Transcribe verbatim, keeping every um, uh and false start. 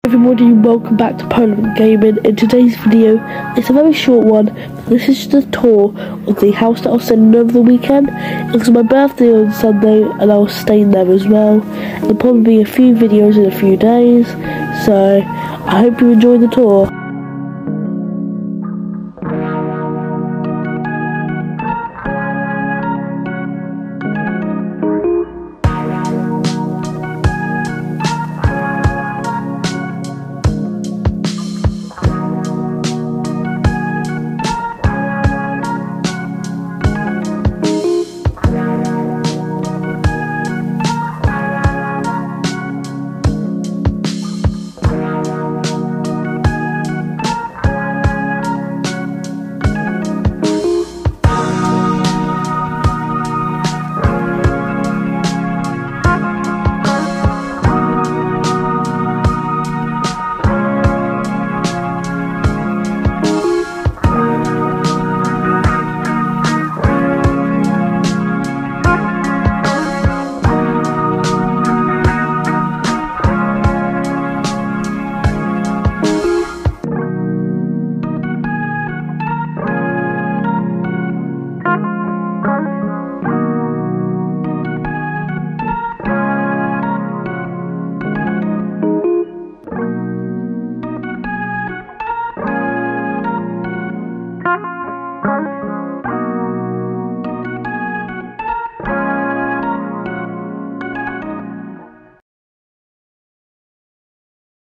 Everybody, welcome back to Parliament Gaming. In today's video, it's a very short one. This is just a tour of the house that I was staying over the weekend. It was my birthday on Sunday and I was staying there as well. There'll probably be a few videos in a few days, so I hope you enjoy the tour. Thank you.